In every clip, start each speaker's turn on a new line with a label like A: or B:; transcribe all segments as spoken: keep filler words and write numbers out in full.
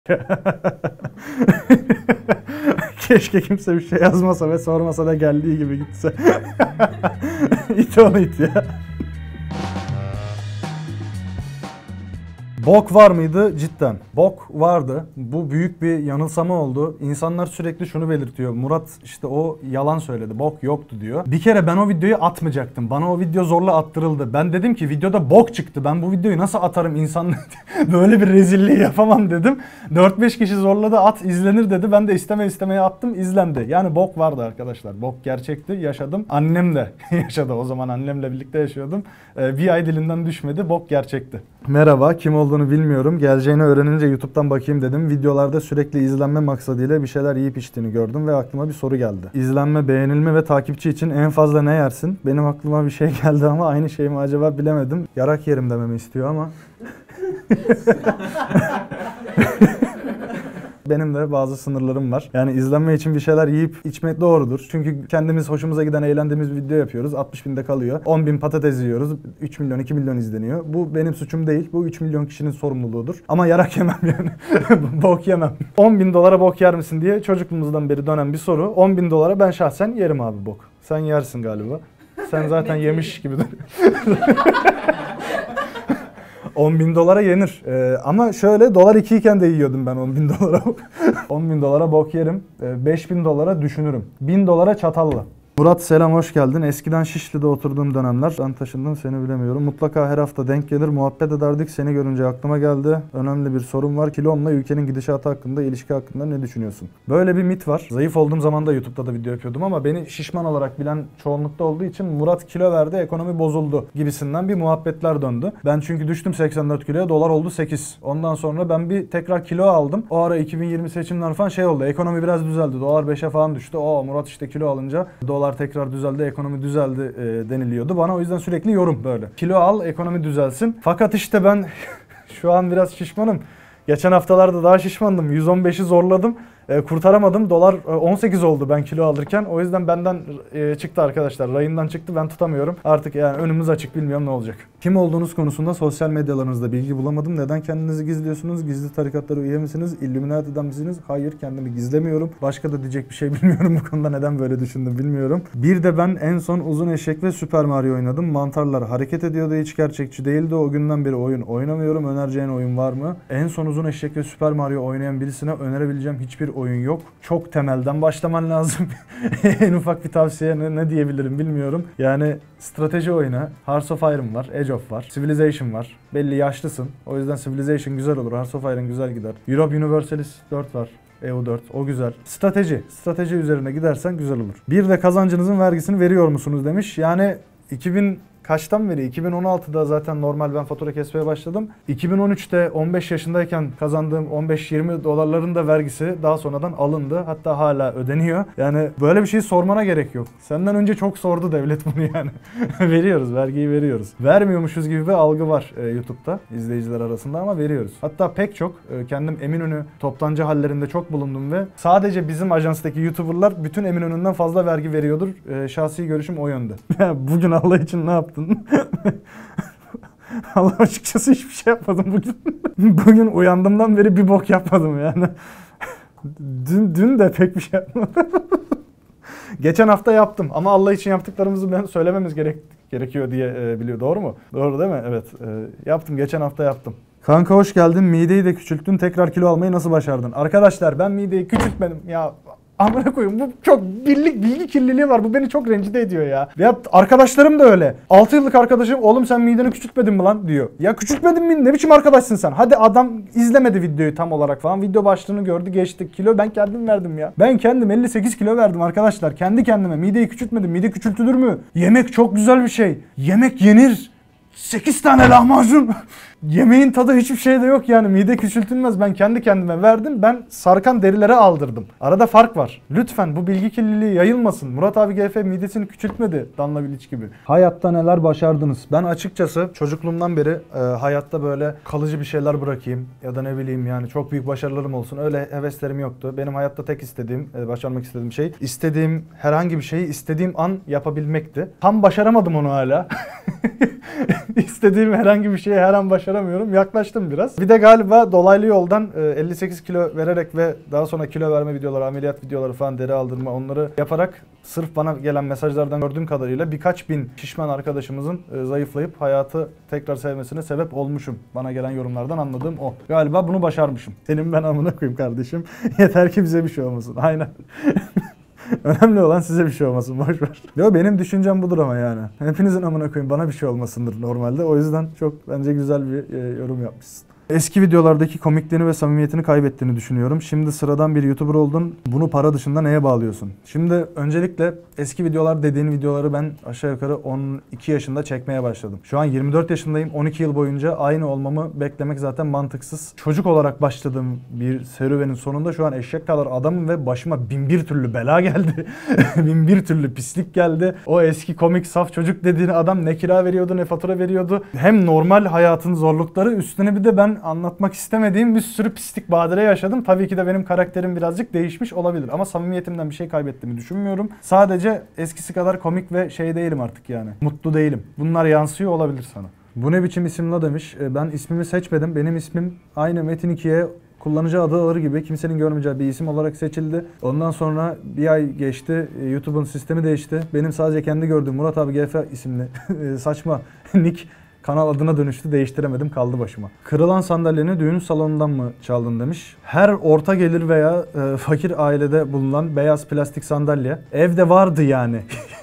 A: Keşke kimse bir şey yazmasa ve sormasa da geldiği gibi gitse. İt onu it ya. Bok var mıydı? Cidden. Bok vardı. Bu büyük bir yanılsama oldu. İnsanlar sürekli şunu belirtiyor. Murat işte o yalan söyledi. Bok yoktu diyor. Bir kere ben o videoyu atmayacaktım. Bana o video zorla attırıldı. Ben dedim ki videoda bok çıktı. Ben bu videoyu nasıl atarım insan böyle bir rezilliği yapamam dedim. dört beş kişi zorladı at izlenir dedi. Ben de isteme istemeye attım izlendi. Yani bok vardı arkadaşlar. Bok gerçekti. Yaşadım. Annem de yaşadı. O zaman annemle birlikte yaşıyordum. Ee, bir ay dilinden düşmedi. Bok gerçekti. Merhaba. Kim olduğunu bilmiyorum. Geleceğini öğrenince YouTube'dan bakayım dedim. Videolarda sürekli izlenme maksadıyla bir şeyler yiyip içtiğini gördüm ve aklıma bir soru geldi. İzlenme, beğenilme ve takipçi için en fazla ne yersin? Benim aklıma bir şey geldi ama aynı şey mi acaba bilemedim. Yarak yerim dememi istiyor ama. Benim de bazı sınırlarım var. Yani izlenme için bir şeyler yiyip içmek doğrudur. Çünkü kendimiz hoşumuza giden, eğlendiğimiz bir video yapıyoruz. altmış binde kalıyor. on bin patates yiyoruz. üç milyon, iki milyon izleniyor. Bu benim suçum değil. Bu üç milyon kişinin sorumluluğudur. Ama yarak yemem yani. Bok yemem. on bin dolara bok yer misin diye çocukluğumuzdan beri dönen bir soru. on bin dolara ben şahsen yerim abi bok. Sen yersin galiba. Sen zaten yemiş gibi duruyor. on bin dolara yenir. Ee, ama şöyle dolar iki iken de yiyordum ben on bin dolara. on bin dolara bok yerim. Ee, beş bin dolara düşünürüm. bin dolara çatalla. Murat selam hoş geldin. Eskiden Şişli'de oturduğum dönemler. Ben taşındım seni bilemiyorum. Mutlaka her hafta denk gelir muhabbet ederdik. Seni görünce aklıma geldi. Önemli bir sorun var. Kilonla ülkenin gidişatı hakkında, ilişki hakkında ne düşünüyorsun? Böyle bir mit var. Zayıf olduğum zaman da YouTube'da da video yapıyordum ama beni şişman olarak bilen çoğunlukta olduğu için Murat kilo verdi, ekonomi bozuldu gibisinden bir muhabbetler döndü. Ben çünkü düştüm seksen dört kiloya, dolar oldu sekiz. Ondan sonra ben bir tekrar kilo aldım. O ara iki bin yirmi seçimler falan şey oldu. Ekonomi biraz düzeldi. Dolar beşe falan düştü. O Murat işte kilo alınca dolar tekrar düzeldi, ekonomi düzeldi e, deniliyordu. Bana o yüzden sürekli yorum böyle. Kilo al, ekonomi düzelsin. Fakat işte ben şu an biraz şişmanım. Geçen haftalarda daha şişmandım. yüz on beşi zorladım. E, kurtaramadım. Dolar e, on sekiz oldu ben kilo alırken. O yüzden benden e, çıktı arkadaşlar. Rayından çıktı. Ben tutamıyorum. Artık yani önümüz açık. Bilmiyorum ne olacak. Kim olduğunuz konusunda sosyal medyalarınızda bilgi bulamadım. Neden kendinizi gizliyorsunuz? Gizli tarikatlara üye misiniz? Illuminati'den misiniz? Hayır, kendimi gizlemiyorum. Başka da diyecek bir şey bilmiyorum. Bu konuda neden böyle düşündüm bilmiyorum. Bir de ben en son Uzun Eşek ve Super Mario oynadım. Mantarlar hareket ediyordu. Hiç gerçekçi değildi. O günden beri oyun oynamıyorum. Önereceğin oyun var mı? En son Uzun Eşek ve Super Mario oynayan birisine önerebileceğim hiçbir oyun yok. Çok temelden başlaman lazım. En ufak bir tavsiye ne, ne diyebilirim bilmiyorum. Yani strateji oyunu, Hearts of Iron var, Age of var, Civilization var. Belli yaşlısın. O yüzden Civilization güzel olur. Hearts of Iron güzel gider. Europe Universalis dört var. E U dört. O güzel. Strateji. Strateji üzerine gidersen güzel olur. Bir de kazancınızın vergisini veriyor musunuz demiş. Yani iki bin kaçtan beri? iki bin on altıda zaten normal ben fatura kesmeye başladım. iki bin on üçte on beş yaşındayken kazandığım on beş yirmi dolarların da vergisi daha sonradan alındı. Hatta hala ödeniyor. Yani böyle bir şey sormana gerek yok. Senden önce çok sordu devlet bunu yani. Veriyoruz. Vergiyi veriyoruz. Vermiyormuşuz gibi bir algı var e, YouTube'da izleyiciler arasında ama veriyoruz. Hatta pek çok e, kendim Eminönü toptancı hallerinde çok bulundum ve sadece bizim ajanstaki YouTuber'lar bütün Eminönü'nden fazla vergi veriyordur. E, şahsi görüşüm o yönde. Bugün Allah için ne yaptın? Allah açıkçası hiçbir şey yapmadım bugün. Bugün uyandığımdan beri bir bok yapmadım yani. Dün, dün de pek bir şey yapmadım. Geçen hafta yaptım ama Allah için yaptıklarımızı ben söylememiz gerek, gerekiyor diye e, biliyor. Doğru mu? Doğru değil mi? Evet. E, yaptım. Geçen hafta yaptım. Kanka hoş geldin. Mideyi de küçülttün. Tekrar kilo almayı nasıl başardın? Arkadaşlar ben mideyi küçültmedim. Ya amına koyayım bu çok birlik bilgi kirliliği var. Bu beni çok rencide ediyor ya. Ya arkadaşlarım da öyle. altı yıllık arkadaşım oğlum sen mideni küçültmedin mi lan diyor. Ya küçültmedin mi? Ne biçim arkadaşsın sen? Hadi adam izlemedi videoyu tam olarak falan. Video başlığını gördü geçtik. Kilo ben kendim verdim ya. Ben kendim elli sekiz kilo verdim arkadaşlar. Kendi kendime mideyi küçültmedim. Mide küçültülür mü? Yemek çok güzel bir şey. Yemek yenir. sekiz tane lahmacun. Yemeğin tadı hiçbir şeyde yok yani. Mide küçültülmez. Ben kendi kendime verdim. Ben sarkan derilere aldırdım. Arada fark var. Lütfen bu bilgi kirliliği yayılmasın. Murat abi G F midesini küçültmedi. Danla Bilic gibi. Hayatta neler başardınız? Ben açıkçası çocukluğumdan beri e, hayatta böyle kalıcı bir şeyler bırakayım. Ya da ne bileyim yani çok büyük başarılarım olsun. Öyle heveslerim yoktu. Benim hayatta tek istediğim, e, başarmak istediğim şey, istediğim herhangi bir şeyi istediğim an yapabilmekti. Tam başaramadım onu hala. İstediğim herhangi bir şeyi her an başaramadım. başaramıyorum. Yaklaştım biraz. Bir de galiba dolaylı yoldan elli sekiz kilo vererek ve daha sonra kilo verme videoları, ameliyat videoları falan, deri aldırma, onları yaparak sırf bana gelen mesajlardan gördüğüm kadarıyla birkaç bin şişman arkadaşımızın zayıflayıp hayatı tekrar sevmesine sebep olmuşum. Bana gelen yorumlardan anladığım o. Galiba bunu başarmışım. Senin ben amına koyayım kardeşim. Yeter ki bize bir şey olmasın. Aynen. Önemli olan size bir şey olmasın, boş ver. Yo, benim düşüncem budur ama yani. Hepinizin amına koyayım, bana bir şey olmasındır normalde. O yüzden çok bence güzel bir e, yorum yapmışsın. Eski videolardaki komikliğini ve samimiyetini kaybettiğini düşünüyorum. Şimdi sıradan bir YouTuber oldun. Bunu para dışında neye bağlıyorsun? Şimdi öncelikle eski videolar dediğin videoları ben aşağı yukarı on iki yaşında çekmeye başladım. Şu an yirmi dört yaşındayım. on iki yıl boyunca aynı olmamı beklemek zaten mantıksız. Çocuk olarak başladığım bir serüvenin sonunda şu an eşek kadar adamım ve başıma bin bir türlü bela geldi. bin bir türlü pislik geldi. O eski komik saf çocuk dediğin adam ne kira veriyordu ne fatura veriyordu. Hem normal hayatın zorlukları, üstüne bir de ben anlatmak istemediğim bir sürü pislik badire yaşadım. Tabii ki de benim karakterim birazcık değişmiş olabilir ama samimiyetimden bir şey kaybettiğimi düşünmüyorum. Sadece eskisi kadar komik ve şey değilim artık yani. Mutlu değilim. Bunlar yansıyor olabilir sana. Bu ne biçim isim la demiş. Ben ismimi seçmedim. Benim ismim aynı Metin ikiye kullanıcı adı alır gibi kimsenin görmeyeceği bir isim olarak seçildi. Ondan sonra bir ay geçti. YouTube'un sistemi değişti. Benim sadece kendi gördüğüm Murat abi G F isimli saçma nick kanal adına dönüştü, değiştiremedim, kaldı başıma. Kırılan sandalyeni düğün salonundan mı çaldın demiş. Her orta gelir veya e, fakir ailede bulunan beyaz plastik sandalye evde vardı yani.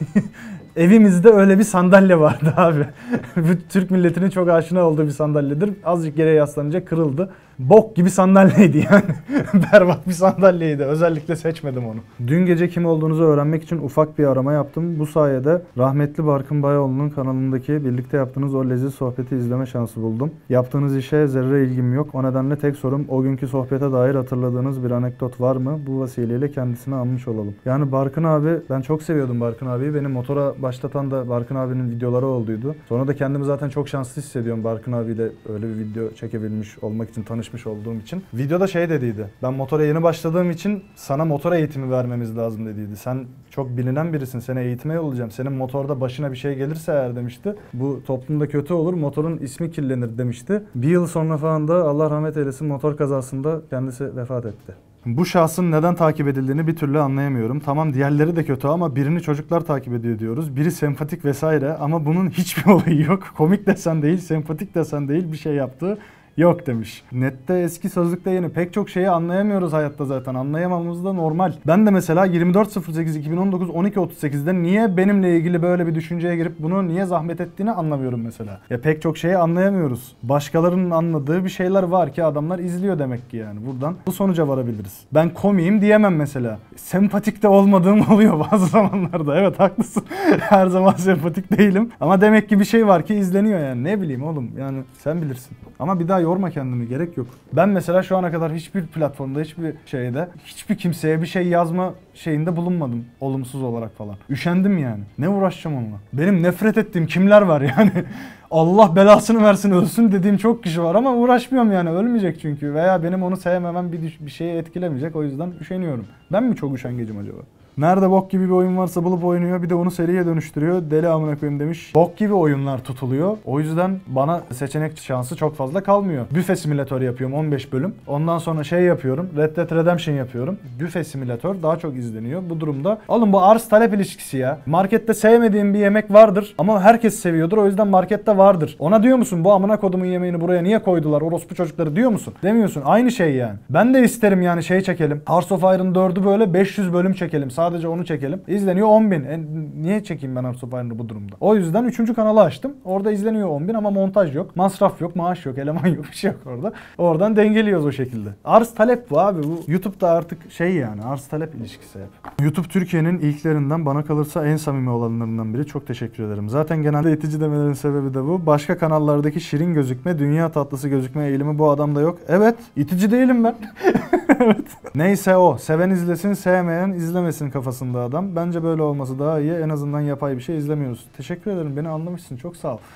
A: Evimizde öyle bir sandalye vardı abi. Türk milletinin çok aşina olduğu bir sandalyedir. Azıcık yere yaslanınca kırıldı. Bok gibi sandalyeydi yani. Berbat bir sandalyeydi. Özellikle seçmedim onu. Dün gece kim olduğunuzu öğrenmek için ufak bir arama yaptım. Bu sayede rahmetli Barkın Bayoğlu'nun kanalındaki birlikte yaptığınız o leziz sohbeti izleme şansı buldum. Yaptığınız işe zerre ilgim yok. O nedenle tek sorum, o günkü sohbete dair hatırladığınız bir anekdot var mı? Bu vesileyle kendisine anmış olalım. Yani Barkın abi, ben çok seviyordum Barkın abiyi. Benim motora başlatan da Barkın abinin videoları olduydu. Sonra da kendimi zaten çok şanslı hissediyorum Barkın abiyle öyle bir video çekebilmiş olmak için, tanışmış olduğum için. Videoda şey dediydi. Ben motora yeni başladığım için sana motor eğitimi vermemiz lazım dediydi. Sen çok bilinen birisin. Seni eğitime yollayacağım. Senin motorda başına bir şey gelirse eğer demişti. Bu toplumda kötü olur. Motorun ismi kirlenir demişti. Bir yıl sonra falan da Allah rahmet eylesin motor kazasında kendisi vefat etti. Bu şahsın neden takip edildiğini bir türlü anlayamıyorum. Tamam, diğerleri de kötü ama birini çocuklar takip ediyor diyoruz. Biri sempatik vesaire ama bunun hiçbir olayı yok. Komik desen değil, sempatik desen değil, bir şey yaptığı yok demiş. Nette eski sözlükte yeni. Pek çok şeyi anlayamıyoruz hayatta zaten. Anlayamamamız da normal. Ben de mesela yirmi dört Ekim iki bin on dokuz on iki otuz sekizde niye benimle ilgili böyle bir düşünceye girip bunu niye zahmet ettiğini anlamıyorum mesela. Ya pek çok şeyi anlayamıyoruz. Başkalarının anladığı bir şeyler var ki adamlar izliyor demek ki yani. Buradan bu sonuca varabiliriz. Ben komiyim diyemem mesela. Sempatik de olmadığım oluyor bazı zamanlarda. Evet, haklısın. Her zaman sempatik değilim. Ama demek ki bir şey var ki izleniyor yani. Ne bileyim oğlum, yani sen bilirsin. Ama bir daha yorma kendini, gerek yok. Ben mesela şu ana kadar hiçbir platformda, hiçbir şeyde, hiçbir kimseye bir şey yazma şeyinde bulunmadım. Olumsuz olarak falan. Üşendim yani. Ne uğraşacağım onunla? Benim nefret ettiğim kimler var yani? Allah belasını versin, ölsün dediğim çok kişi var ama uğraşmıyorum yani, ölmeyecek çünkü. Veya benim onu sevmemem bir, bir şeye etkilemeyecek, o yüzden üşeniyorum. Ben mi çok üşengecim acaba? Nerede bok gibi bir oyun varsa bulup oynuyor, bir de onu seriye dönüştürüyor. Deli amına koyayım demiş. Bok gibi oyunlar tutuluyor. O yüzden bana seçenek şansı çok fazla kalmıyor. Büfe simülatörü yapıyorum on beş bölüm. Ondan sonra şey yapıyorum. Red Dead Redemption yapıyorum. Büfe simülatör daha çok izleniyor. Bu durumda alın, bu arz talep ilişkisi ya. Markette sevmediğim bir yemek vardır ama herkes seviyordur. O yüzden markette vardır. Ona diyor musun bu amına kodumun yemeğini buraya niye koydular orospu çocukları diyor musun? Demiyorsun. Aynı şey yani. Ben de isterim yani şey çekelim. Hearts of Iron dördü böyle beş yüz bölüm çekelim. Sadece onu çekelim. İzleniyor on bin. E, niye çekeyim ben Hearts of Iron'ı bu durumda? O yüzden üçüncü kanalı açtım. Orada izleniyor on bin ama montaj yok. Masraf yok, maaş yok, eleman yok, bir şey yok orada. Oradan dengeliyoruz o şekilde. Arz talep bu abi. Bu YouTube'da artık şey yani, arz talep ilişkisi hep. YouTube Türkiye'nin ilklerinden, bana kalırsa en samimi olanlarından biri. Çok teşekkür ederim. Zaten genelde itici demelerin sebebi de bu. Başka kanallardaki şirin gözükme, dünya tatlısı gözükme eğilimi bu adamda yok. Evet, itici değilim ben. Evet. Neyse o. Seven izlesin, sevmeyen izlemesin kafasında adam. Bence böyle olması daha iyi. En azından yapay bir şey izlemiyoruz. Teşekkür ederim. Beni anlamışsın. Çok sağ ol.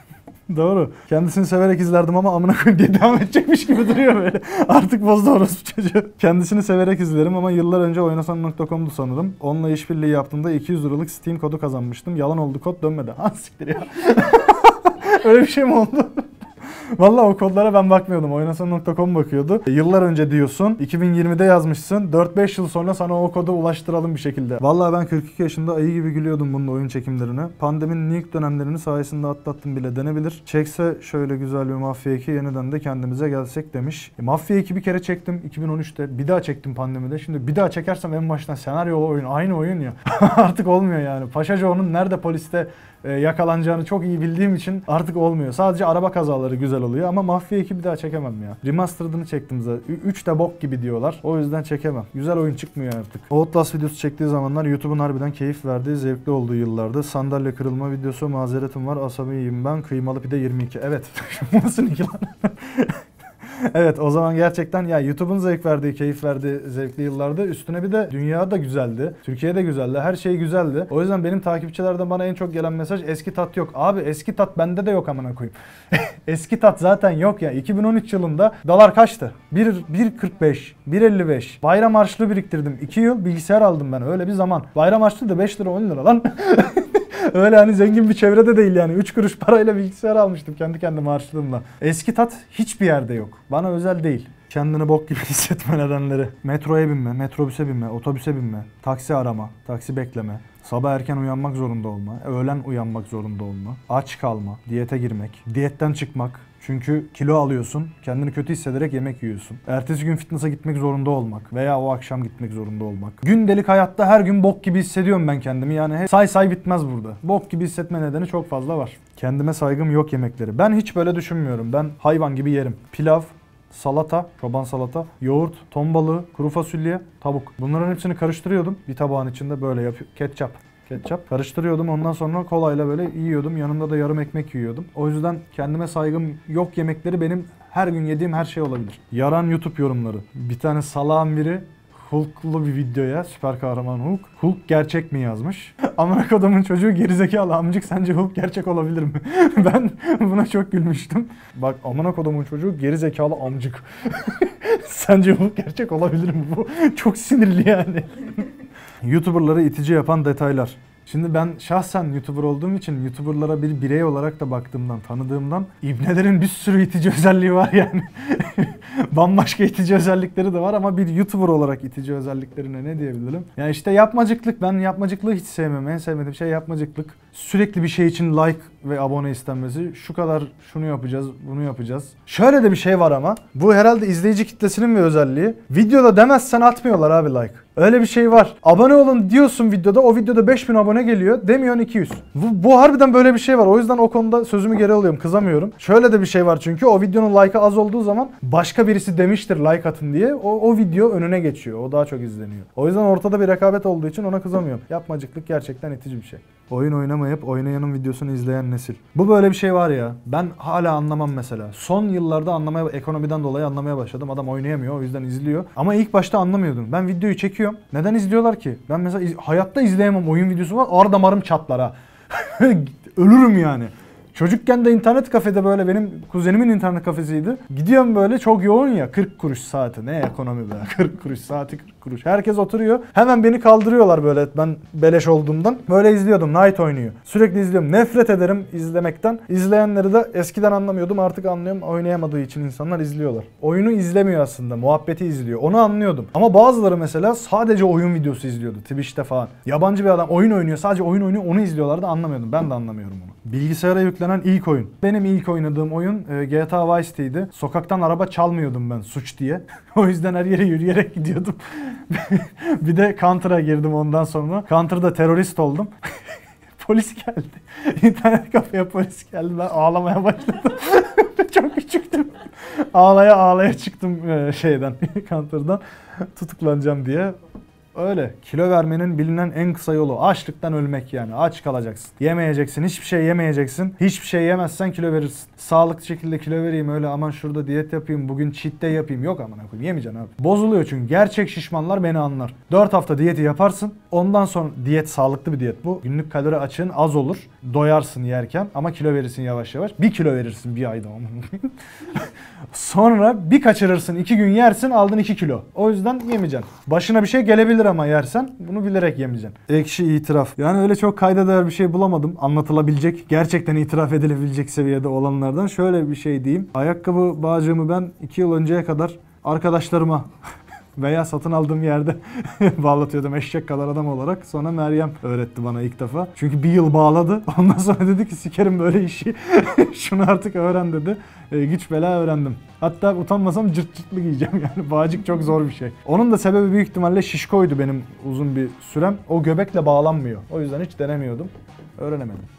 A: Doğru. Kendisini severek izlerdim ama amına koyayım diye devam edecekmiş gibi duruyor böyle. Artık bozdu orospu çocuğu. Kendisini severek izlerim ama yıllar önce oynasan nokta com'du sanırım. Onunla işbirliği yaptığımda iki yüz liralık Steam kodu kazanmıştım. Yalan oldu, kod dönmedi. Ha siktir ya. Öyle bir şey mi oldu? Vallahi o kodlara ben bakmıyordum. Oynasam nokta com bakıyordu. E, yıllar önce diyorsun. iki bin yirmide yazmışsın. dört beş yıl sonra sana o kodu ulaştıralım bir şekilde. Vallahi ben kırk iki yaşında ayı gibi gülüyordum bunun oyun çekimlerine. Pandeminin ilk dönemlerini sayesinde atlattım bile denebilir. Çekse şöyle güzel bir Mafya iki yeniden de kendimize gelsek demiş. E, Mafya iki bir kere çektim iki bin on üçte. Bir daha çektim pandemide. Şimdi bir daha çekersem en baştan senaryolu oyun. Aynı oyun ya. Artık olmuyor yani. Paşa Joe'nun nerede poliste e, yakalanacağını çok iyi bildiğim için artık olmuyor. Sadece araba kazaları güzel oluyor ama Mafya iki bir daha çekemem ya. Remastered'ını çektim zaten. üç de bok gibi diyorlar. O yüzden çekemem. Güzel oyun çıkmıyor artık. Outlast videosu çektiği zamanlar YouTube'un harbiden keyif verdiği, zevkli olduğu yıllarda. Sandalye kırılma videosu, mazeretim var, asabiyim ben, kıymalı pide yirmi iki. Evet. Nasıl iki lan? Evet, o zaman gerçekten ya YouTube'un zevk verdiği, keyif verdiği zevkli yıllarda üstüne bir de dünya da güzeldi. Türkiye de güzeldi. Her şey güzeldi. O yüzden benim takipçilerden bana en çok gelen mesaj eski tat yok. Abi eski tat bende de yok amına koyayım. Eski tat zaten yok ya. iki bin on üç yılında dolar kaçtı? bir kırk beş, bir elli beş. Bayram harçlığı biriktirdim. iki yıl bilgisayar aldım ben. Öyle bir zaman. Bayram harçlığı da beş lira on lira lan. Öyle hani zengin bir çevrede değil yani. üç kuruş parayla bilgisayar almıştım kendi kendime harçlığımla. Eski tat hiçbir yerde yok. Bana özel değil. Kendini bok gibi hissetme nedenleri. Metroya binme, metrobüse binme, otobüse binme, taksi arama, taksi bekleme, sabah erken uyanmak zorunda olma, öğlen uyanmak zorunda olma, aç kalma, diyete girmek, diyetten çıkmak. Çünkü kilo alıyorsun, kendini kötü hissederek yemek yiyorsun. Ertesi gün fitness'a gitmek zorunda olmak veya o akşam gitmek zorunda olmak. Gündelik hayatta her gün bok gibi hissediyorum ben kendimi. Yani say say bitmez burada. Bok gibi hissetme nedeni çok fazla var. Kendime saygım yok yemekleri. Ben hiç böyle düşünmüyorum. Ben hayvan gibi yerim. Pilav, salata, çoban salata, yoğurt, ton balığı, kuru fasulye, tavuk. Bunların hepsini karıştırıyordum. Bir tabağın içinde böyle yapıyorum. Ketçap. Ketçap. Karıştırıyordum, ondan sonra kolayla böyle yiyordum. Yanında da yarım ekmek yiyordum. O yüzden kendime saygım yok yemekleri benim her gün yediğim her şey olabilir. Yaran YouTube yorumları. Bir tane salağın biri Hulk'lu bir videoya, süper kahraman Hulk. Hulk gerçek mi yazmış? Amına kodumun çocuğu gerizekalı amcık, sence Hulk gerçek olabilir mi? Ben buna çok gülmüştüm. Bak amına kodumun çocuğu gerizekalı amcık. Sence Hulk gerçek olabilir mi bu? Çok sinirli yani. YouTuber'ları itici yapan detaylar. Şimdi ben şahsen YouTuber olduğum için YouTuber'lara bir birey olarak da baktığımdan, tanıdığımdan ibnelerin bir sürü itici özelliği var yani. Bambaşka itici özellikleri de var ama bir YouTuber olarak itici özelliklerine ne diyebilirim? Yani işte yapmacıklık. Ben yapmacıklığı hiç sevmem. En sevmediğim şey yapmacıklık. Sürekli bir şey için like ve abone istenmesi. Şu kadar şunu yapacağız, bunu yapacağız. Şöyle de bir şey var ama. Bu herhalde izleyici kitlesinin bir özelliği. Videoda demezsen atmıyorlar abi like. Öyle bir şey var. Abone olun diyorsun videoda. O videoda beş bin abone geliyor. Demiyorsun iki yüz. Bu, bu harbiden böyle bir şey var. O yüzden o konuda sözümü geri alıyorum. Kızamıyorum. Şöyle de bir şey var çünkü. O videonun like'ı az olduğu zaman başka birisi demiştir like atın diye. O, o video önüne geçiyor. O daha çok izleniyor. O yüzden ortada bir rekabet olduğu için ona kızamıyorum. Yapmacıklık gerçekten itici bir şey. Oyun oynamayıp oynayanın videosunu izleyen nesil. Bu böyle bir şey var ya. Ben hala anlamam mesela. Son yıllarda anlamaya, ekonomiden dolayı anlamaya başladım. Adam oynayamıyor, o yüzden izliyor. Ama ilk başta anlamıyordum. Ben videoyu çekiyorum. Neden izliyorlar ki? Ben mesela iz- hayatta izleyemem, oyun videosu var. Ar damarım çatlar ha. Ölürüm yani. Çocukken de internet kafede böyle, benim kuzenimin internet kafesiydi. Gidiyorum böyle, çok yoğun ya, kırk kuruş saati. Ne ekonomi be, kırk kuruş saati, kırk kuruş. Herkes oturuyor. Hemen beni kaldırıyorlar böyle, ben beleş olduğumdan. Böyle izliyordum. Knight oynuyor. Sürekli izliyorum. Nefret ederim izlemekten. İzleyenleri de eskiden anlamıyordum, artık anlıyorum. Oynayamadığı için insanlar izliyorlar. Oyunu izlemiyor aslında. Muhabbeti izliyor. Onu anlıyordum. Ama bazıları mesela sadece oyun videosu izliyordu. Twitch'te falan. Yabancı bir adam oyun oynuyor. Sadece oyun oynuyor. Onu izliyorlardı. Anlamıyordum. Ben de anlamıyorum onu. Bilgisayara yüklenen ilk oyun. Benim ilk oynadığım oyun G T A Vice City'ydi. Sokaktan araba çalmıyordum ben suç diye. O yüzden her yere yürüyerek gidiyordum. Bir de Counter'a girdim ondan sonra. Counter'da terörist oldum. Polis geldi. İnternet kafeye polis geldi. Ben ağlamaya başladım. Çok küçüktüm. Ağlaya ağlaya çıktım şeyden, Counter'dan. Tutuklanacağım diye. Öyle. Kilo vermenin bilinen en kısa yolu açlıktan ölmek yani. Aç kalacaksın. Yemeyeceksin. Hiçbir şey yemeyeceksin. Hiçbir şey yemezsen kilo verirsin. Sağlıklı şekilde kilo vereyim, öyle aman şurada diyet yapayım, bugün cheat day yapayım. Yok amına koyayım. Yemeyeceksin abi. Bozuluyor çünkü. Gerçek şişmanlar beni anlar. dört hafta diyeti yaparsın. Ondan sonra diyet, sağlıklı bir diyet bu. Günlük kalori açığın az olur. doyarsın yerken ama kilo verirsin yavaş yavaş. Bir kilo verirsin bir ayda. Sonra bir kaçırırsın, iki gün yersin, aldın iki kilo. O yüzden yemeyeceksin. Başına bir şey gelebilir ama yersen bunu bilerek yemeyeceksin. Ekşi itiraf. Yani öyle çok kayda değer bir şey bulamadım. Anlatılabilecek, gerçekten itiraf edilebilecek seviyede olanlardan. Şöyle bir şey diyeyim. Ayakkabı bağcığımı ben iki yıl önceye kadar arkadaşlarıma veya satın aldığım yerde bağlatıyordum eşek kadar adam olarak. Sonra Meryem öğretti bana ilk defa. Çünkü bir yıl bağladı. Ondan sonra dedi ki sikerim böyle işi. Şunu artık öğren dedi. E, güç bela öğrendim. Hatta utanmasam cırt cırtlı giyeceğim yani. Bağcık çok zor bir şey. Onun da sebebi büyük ihtimalle şişkoydu benim uzun bir sürem. O göbekle bağlanmıyor. O yüzden hiç denemiyordum. Öğrenemedim.